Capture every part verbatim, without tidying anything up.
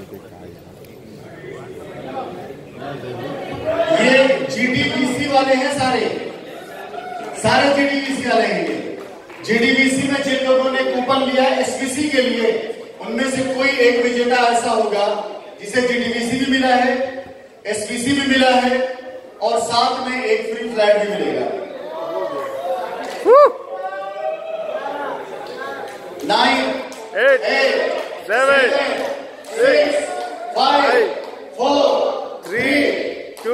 ये जीडीबीसी वाले हैं, सारे सारे जीडीबीसी वाले हैं। ये जीडीबीसी में जिन लोगों ने कूपन लिया एसवीसी के लिए, उनमें से कोई एक विजेता ऐसा होगा जिसे जीडीबीसी भी मिला है, एसवीसी भी मिला है और साथ में एक फ्री फ्लाइट भी मिलेगा। Nine eight seven six five four three two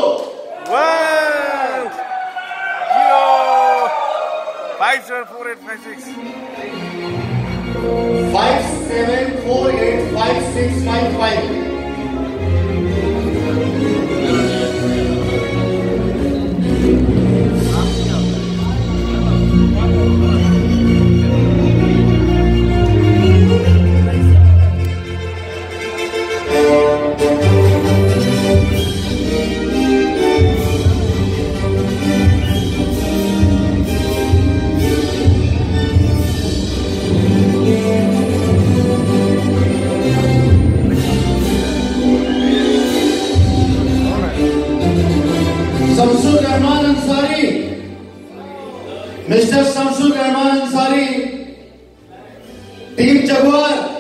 one zero five seven four eight five six five seven four eight five six five five. Mister Shamsur Rahman Ansari, team Jaguar.